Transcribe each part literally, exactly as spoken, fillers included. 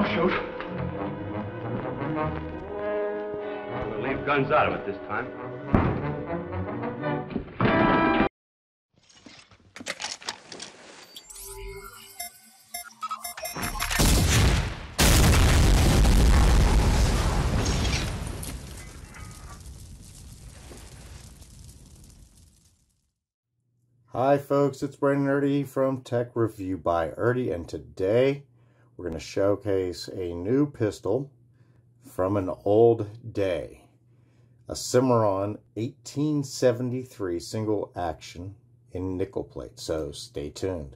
shoot. We'll leave guns out of it this time. Hi folks, it's Brandon Irdi from Tech Review by Irdi, and today we're going to showcase a new pistol from an old day. A Cimarron eighteen seventy-three single action in nickel plate, so stay tuned.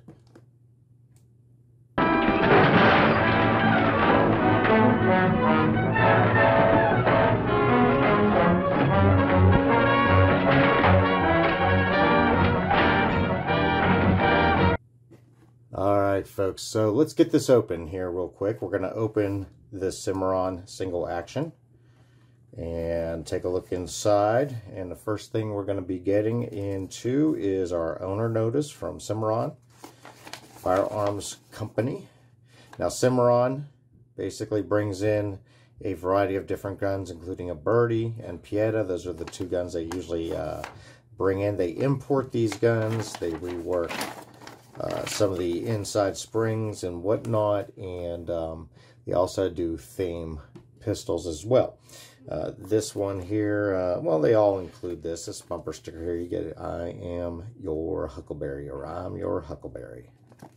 Alright folks, so let's get this open here real quick. We're going to open the Cimarron single action and take a look inside. And the first thing we're going to be getting into is our owner notice from Cimarron Firearms Company. Now Cimarron basically brings in a variety of different guns, including a Irdi and Pietta. Those are the two guns they usually uh, bring in. They import these guns, they rework Uh, some of the inside springs and whatnot, and um, they also do theme pistols as well. Uh, this one here, uh, well, they all include this. This bumper sticker here, you get it. I am your Huckleberry, or I'm your Huckleberry.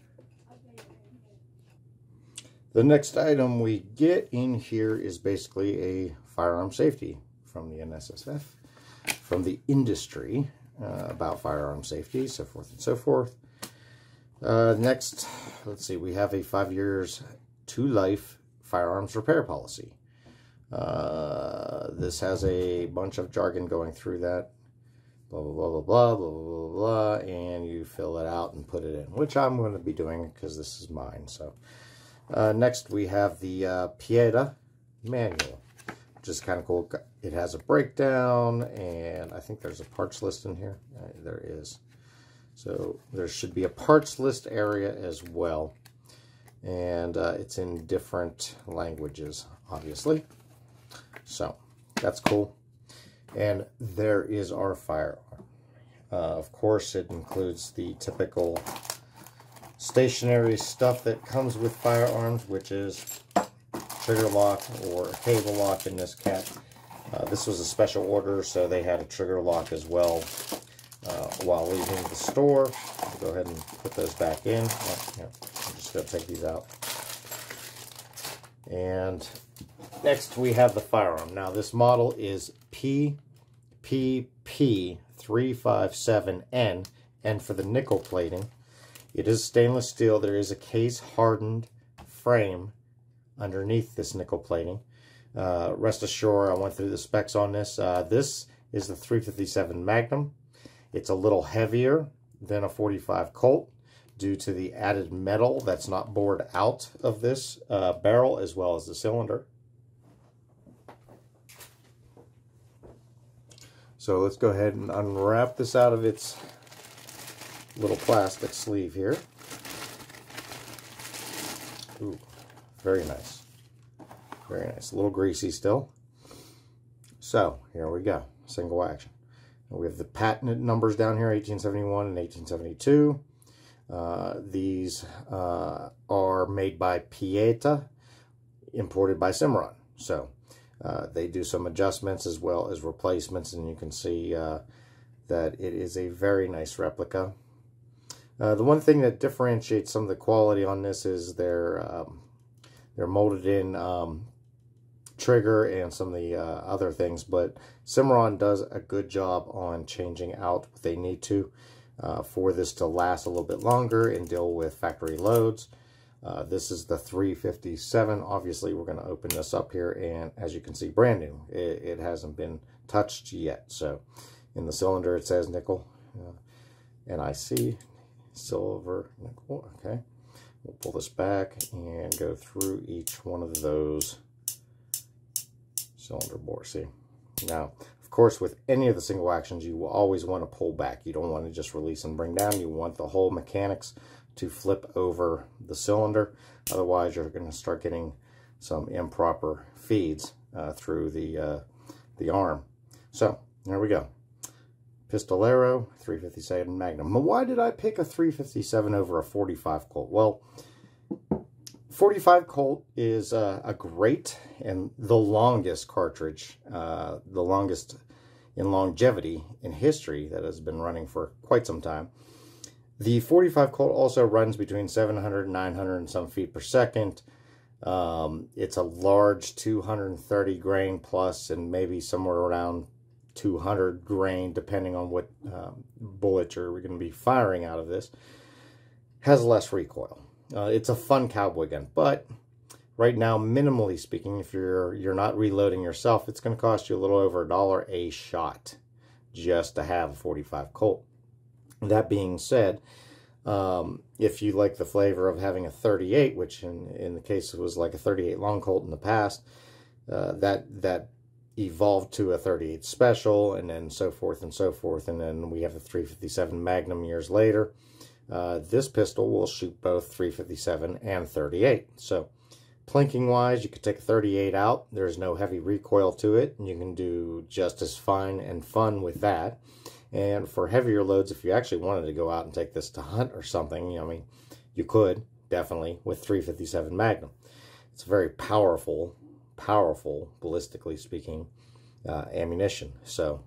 The next item we get in here is basically a firearm safety from the N S S F, from the industry, uh, about firearm safety, so forth and so forth. Uh, next, let's see, we have a five years to life firearms repair policy. Uh, this has a bunch of jargon going through that. Blah, blah, blah, blah, blah, blah, blah, blah, and you fill it out and put it in, which I'm going to be doing because this is mine. So, uh, next we have the uh, Pietta manual, which is kind of cool. It has a breakdown, and I think there's a parts list in here. Uh, there is. So there should be a parts list area as well, and uh, it's in different languages, obviously. So that's cool. And there is our firearm. Uh, of course, it includes the typical stationary stuff that comes with firearms, which is trigger lock or cable lock in this cat. Uh, this was a special order, so they had a trigger lock as well. Uh, while leaving the store, I'll go ahead and put those back in. Oh, yeah, I'm just going to take these out. And next we have the firearm. Now this model is P P P three five seven N, and for the nickel plating, it is stainless steel. There is a case hardened frame underneath this nickel plating. Uh, rest assured, I went through the specs on this. Uh, this is the three fifty-seven Magnum. It's a little heavier than a forty-five Colt due to the added metal that's not bored out of this uh, barrel, as well as the cylinder. So let's go ahead and unwrap this out of its little plastic sleeve here. Ooh, very nice. Very nice. A little greasy still. So here we go. Single action. We have the patent numbers down here, eighteen seventy-one and eighteen seventy-two. Uh, these uh, are made by Pietta, imported by Cimarron. So uh, they do some adjustments as well as replacements, and you can see uh, that it is a very nice replica. Uh, the one thing that differentiates some of the quality on this is they're, um, they're molded in um, trigger and some of the uh, other things, but Cimarron does a good job on changing out what they need to uh, for this to last a little bit longer and deal with factory loads. Uh, this is the three fifty-seven. Obviously, we're going to open this up here, and as you can see, brand new. It, it hasn't been touched yet. So in the cylinder, it says nickel, uh, N I C, silver, nickel. Okay, we'll pull this back and go through each one of those cylinder bore. See, now of course with any of the single actions you will always want to pull back. You don't want to just release and bring down. You want the whole mechanics to flip over the cylinder, otherwise you're going to start getting some improper feeds uh, through the, uh, the arm. So, there we go. Pistolero, three fifty-seven Magnum. Why did I pick a three fifty-seven over a forty-five Colt? Well, forty-five Colt is uh, a great and the longest cartridge, uh, the longest in longevity in history that has been running for quite some time. The forty-five Colt also runs between seven hundred and nine hundred and some feet per second. Um, it's a large two hundred thirty grain plus and maybe somewhere around two hundred grain, depending on what um, bullet you're going to be firing out of this. Has less recoil. Uh, it's a fun cowboy gun, but right now, minimally speaking, if you're you're not reloading yourself, it's going to cost you a little over a dollar a shot just to have a forty-five Colt. That being said, um, if you like the flavor of having a thirty-eight, which in in the case it was like a thirty-eight long Colt in the past, uh, that that evolved to a thirty-eight special, and then so forth and so forth, and then we have the three fifty-seven Magnum years later. Uh, this pistol will shoot both three fifty-seven and thirty-eight. So, plinking wise, you could take a thirty-eight out. There's no heavy recoil to it, and you can do just as fine and fun with that. And for heavier loads, if you actually wanted to go out and take this to hunt or something, you know, I mean, you could definitely with three fifty-seven Magnum. It's a very powerful, powerful, ballistically speaking, uh, ammunition. So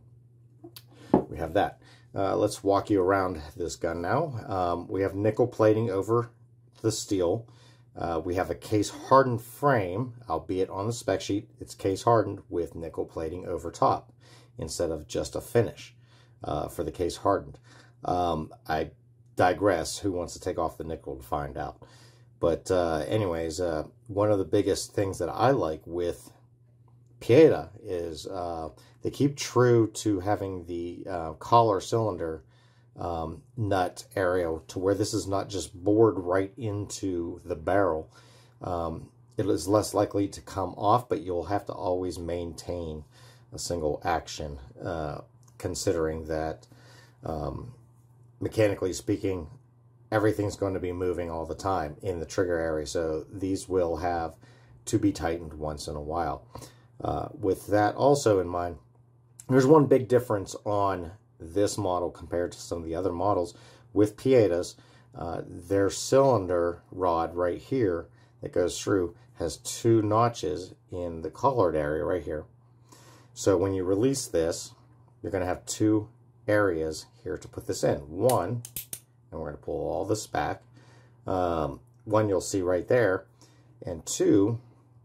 we have that. Uh, let's walk you around this gun now. Um, we have nickel plating over the steel. Uh, we have a case hardened frame, albeit on the spec sheet, it's case hardened with nickel plating over top instead of just a finish uh, for the case hardened. Um, I digress. Who wants to take off the nickel to find out? But uh, anyways, uh, one of the biggest things that I like with Pietta is uh, they keep true to having the uh, collar cylinder um, nut area to where this is not just bored right into the barrel. Um, it is less likely to come off, but you'll have to always maintain a single action, uh, considering that um, mechanically speaking, everything's going to be moving all the time in the trigger area, so these will have to be tightened once in a while. Uh, with that also in mind, there's one big difference on this model compared to some of the other models. With Piettas, uh, their cylinder rod right here that goes through has two notches in the collared area right here. So when you release this, you're going to have two areas here to put this in. One, and we're going to pull all this back. Um, one you'll see right there, and two,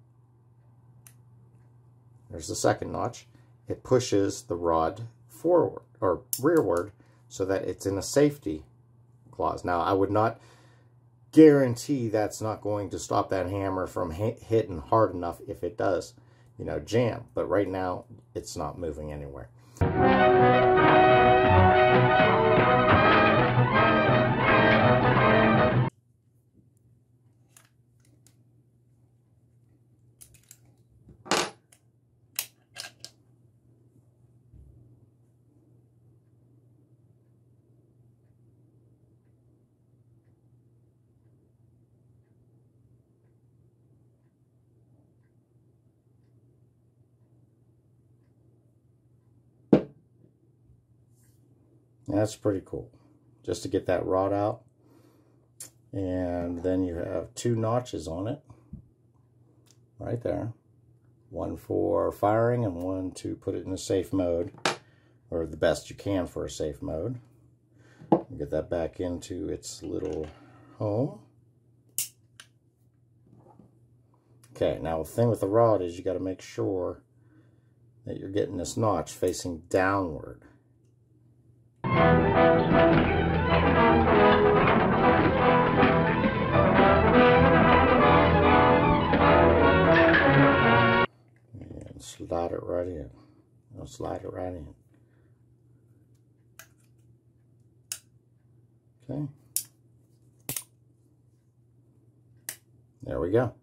there's the second notch. It pushes the rod forward or rearward so that it's in a safety clause. Now, I would not guarantee that's not going to stop that hammer from hit, hitting hard enough if it does, you know, jam. But right now, it's not moving anywhere. That's pretty cool, just to get that rod out. And then you have two notches on it right there, one for firing and one to put it in a safe mode, or the best you can for a safe mode. Get that back into its little home. Okay, now the thing with the rod is you got to make sure that you're getting this notch facing downward. And slide it right in. I'll slide it right in. Okay. There we go.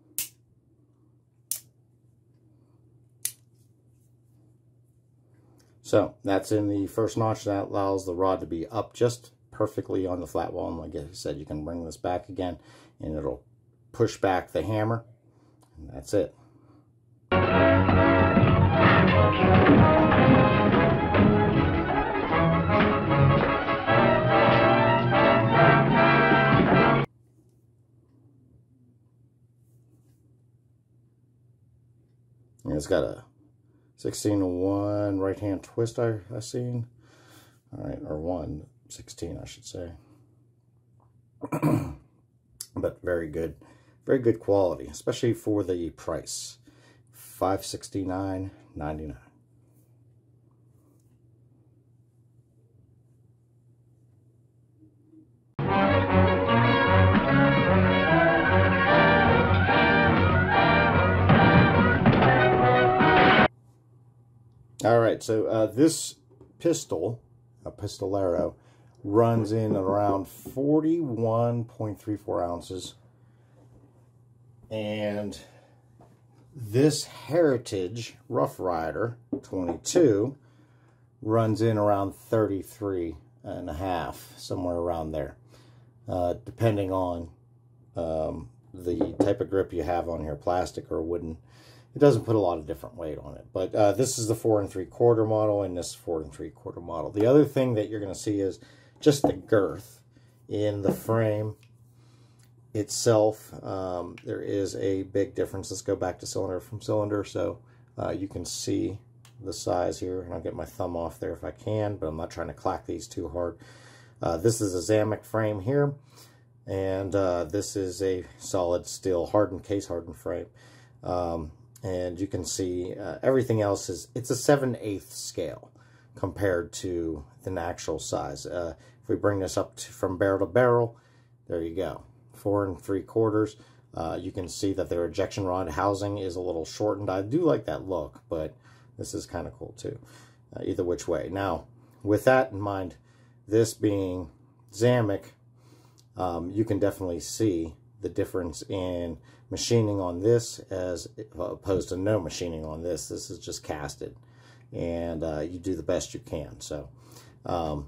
So that's in the first notch. That allows the rod to be up just perfectly on the flat wall. And like I said, you can bring this back again and it'll push back the hammer And that's it. And it's got a sixteen to one right hand twist I, I seen. All right, or one sixteen, I should say. But very good, very good quality, especially for the price. five sixty-nine ninety-nine. All right, so uh, this pistol, a Pistolero, runs in around forty-one point three four ounces. And this Heritage Rough Rider twenty-two runs in around thirty-three and a half, somewhere around there, uh, depending on um, the type of grip you have on here, plastic or wooden. It doesn't put a lot of different weight on it, but uh, this is the four and three quarter model, and this is four and three quarter model. The other thing that you're going to see is just the girth in the frame itself. Um, there is a big difference. Let's go back to cylinder from cylinder, so uh, you can see the size here, and I'll get my thumb off there if I can, but I'm not trying to clack these too hard. Uh, this is a Zamic frame here, and uh, this is a solid steel hardened case hardened frame. Um, And you can see uh, everything else is, it's a seven eighths scale compared to the actual size. Uh, if we bring this up to, from barrel to barrel, there you go. Four and three quarters. Uh, you can see that their ejection rod housing is a little shortened. I do like that look, but this is kind of cool too. Uh, either which way. Now, with that in mind, this being Zamic, um, you can definitely see the difference in machining on this as opposed to no machining on this. This is just casted, and uh, you do the best you can. So um,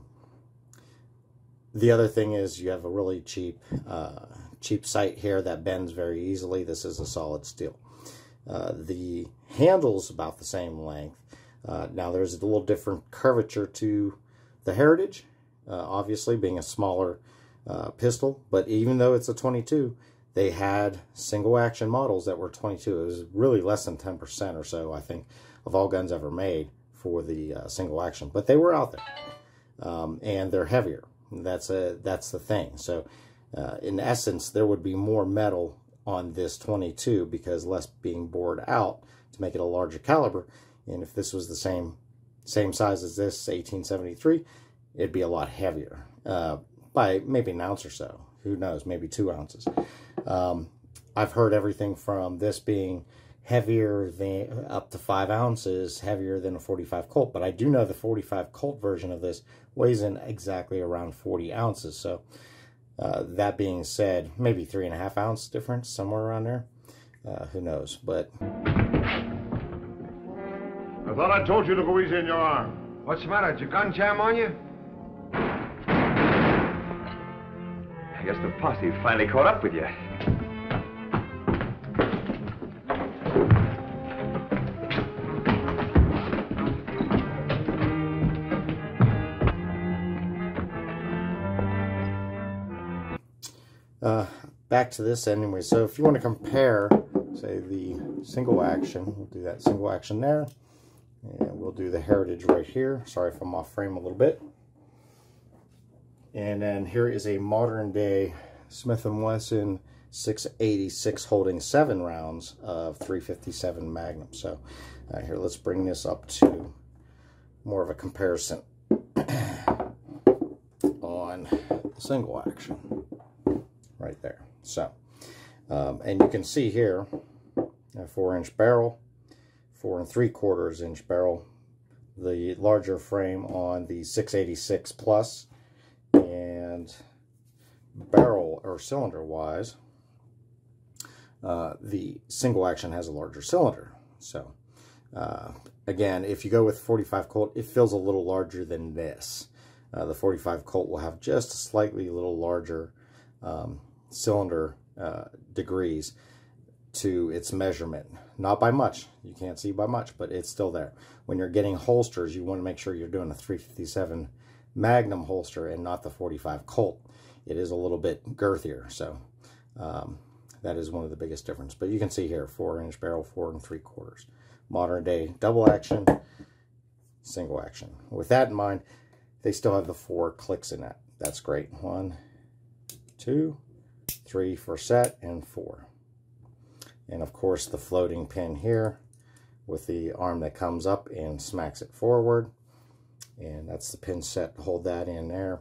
the other thing is you have a really cheap uh, cheap sight here that bends very easily. This is a solid steel. Uh, the handle's about the same length. Uh, now there's a little different curvature to the Heritage, uh, obviously being a smaller uh, pistol, but even though it's a twenty-two, they had single action models that were twenty-two. It was really less than ten percent or so, I think, of all guns ever made for the uh, single action. But they were out there, um, and they're heavier. That's a that's the thing. So, uh, in essence, there would be more metal on this twenty-two because less being bored out to make it a larger caliber. And if this was the same same size as this eighteen seventy-three, it'd be a lot heavier uh, by maybe an ounce or so. Who knows? Maybe two ounces. Um, I've heard everything from this being heavier than up to five ounces heavier than a forty-five Colt, but I do know the forty-five Colt version of this weighs in exactly around forty ounces. So uh, that being said, maybe three and a half ounce difference somewhere around there. Uh, who knows? But I thought I told you to go easy in your arm. What's the matter? Did your gun jam on you? I guess the posse finally caught up with you. Uh, back to this anyway. So if you want to compare, say, the single action, we'll do that single action there. And we'll do the Heritage right here. Sorry if I'm off frame a little bit. And then here is a modern day Smith and Wesson six eighty-six holding seven rounds of three fifty-seven Magnum. So uh, here, let's bring this up to more of a comparison on the single action right there. So, um, and you can see here a four inch barrel, four and three quarters inch barrel, the larger frame on the six eighty-six Plus. And barrel or cylinder wise, uh, the single action has a larger cylinder. So uh, again, if you go with forty-five Colt, it feels a little larger than this. Uh, the forty-five Colt will have just a slightly little larger um, cylinder uh, degrees. to its measurement. Not by much. You can't see by much, but it's still there. When you're getting holsters, you want to make sure you're doing a three fifty-seven Magnum holster and not the forty-five Colt. It is a little bit girthier, so um, that is one of the biggest difference. But you can see here, four inch barrel, four and three quarters. Modern day double action, single action. With that in mind, they still have the four clicks in that. That's great. One, two, three for set, and four. And of course the floating pin here with the arm that comes up and smacks it forward. And that's the pin set to hold that in there.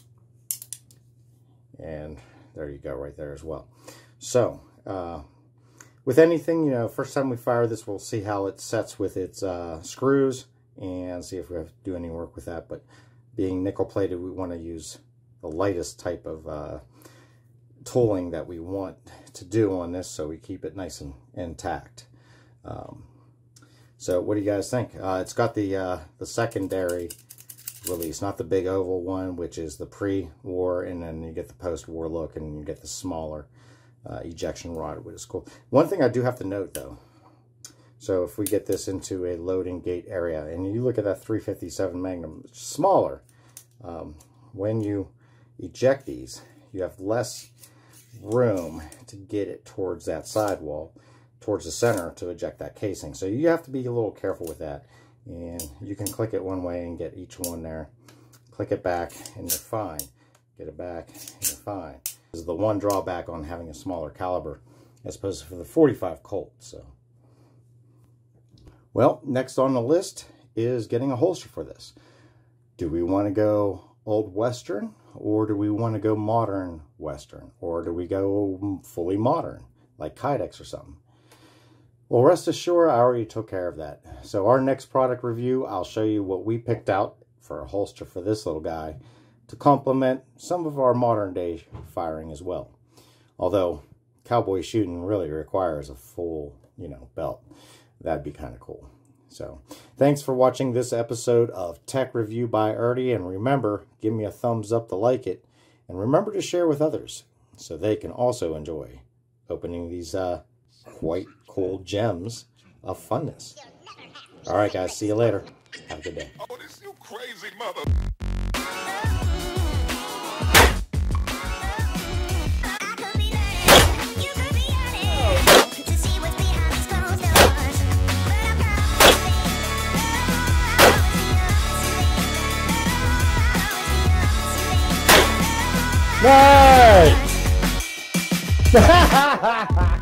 And there you go, right there as well. So, uh, with anything, you know, first time we fire this, we'll see how it sets with its uh, screws and see if we have to do any work with that. But being nickel plated, we want to use the lightest type of uh, tooling that we want to do on this, so we keep it nice and intact. Um, so what do you guys think? Uh, it's got the uh, the secondary release, not the big oval one, which is the pre-war, and then you get the post-war look, and you get the smaller uh, ejection rod, which is cool. One thing I do have to note, though, so if we get this into a loading gate area, and you look at that three fifty-seven Magnum, it's smaller. Um, when you eject these, you have less room to get it towards that sidewall, towards the center to eject that casing. So you have to be a little careful with that. And you can click it one way and get each one there. Click it back and you're fine. Get it back and you're fine. This is the one drawback on having a smaller caliber as opposed to for the forty-five Colt. So, well, next on the list is getting a holster for this. Do we want to go old Western, or do we want to go modern Western, or do we go fully modern like Kydex or something? Well, rest assured, I already took care of that. So our next product review, I'll show you what we picked out for a holster for this little guy to complement some of our modern day firing as well. Although cowboy shooting really requires a full, you know, belt. That'd be kind of cool. So thanks for watching this episode of Tech Review by Irdi. And remember, give me a thumbs up to like it. And remember to share with others so they can also enjoy opening these uh, quite cool gems of funness. All right, guys. See you later. Have a good day. Oh, this you crazy mother. Nice!